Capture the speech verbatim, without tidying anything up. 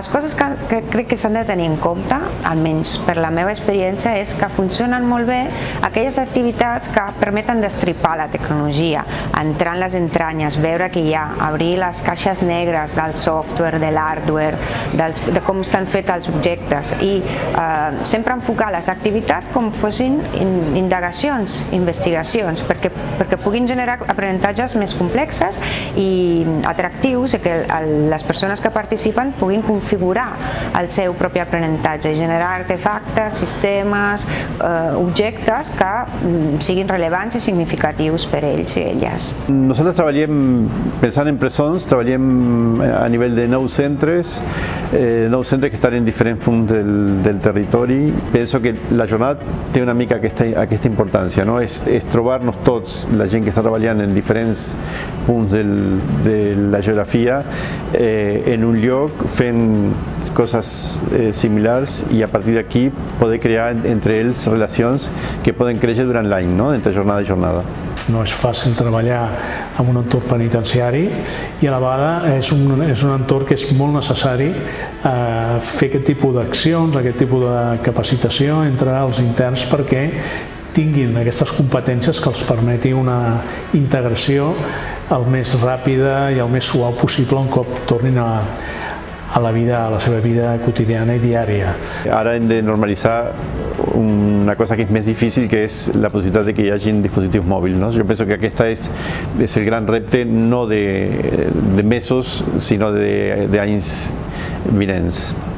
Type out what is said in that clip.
les coses que, que crec que s'han de tenir en compte, almenys per la meva experiència, és que funcionen molt bé aquelles activitats que permeten destripar la tecnologia, entrar en les entranyes, veure què hi ha, obrir les caixes negres del software, de l'hardware, de com estan fets els objectes i eh, sempre enfocar les activitats com fossin indagacions, investigacions, perquè, perquè puguin generar aprenentatges més complexes i atractius i que les persones que participen puguin configurar el seu propi aprenentatge i generar artefactes, sistemes, eh, objectes que mm, siguin relevants i significatius per ells i elles. Nosaltres treballem, pensant en presons, treballem a nivell de nou centres, eh, nou centres que estan en diferents punts del, del territori. Penso que la jornada té una mica aquesta, aquesta importància, no? És, és trobar-nos tots, la gent que està treballant en diferents punts del, de la geografia, eh, en un lloc fent coses eh, similars i a partir d'aquí poder crear entre ells relacions que poden créixer durant l'any, no? Entre jornada i jornada. No és fàcil treballar en un entorn penitenciari i a la vegada és un, és un entorn que és molt necessari eh, fer aquest tipus d'accions, aquest tipus de capacitació entre els interns perquè tinguin aquestes competències que els permeti una integració el més ràpida i el més suau possible un cop tornin a, a la vida, a la seva vida quotidiana i diària. Ara hem de normalitzar una cosa que és més difícil, que és la possibilitat de que hi hagi dispositius mòbils, no? Jo penso que aquest és, és el gran repte no de, de mesos, sinó d'anys vinents.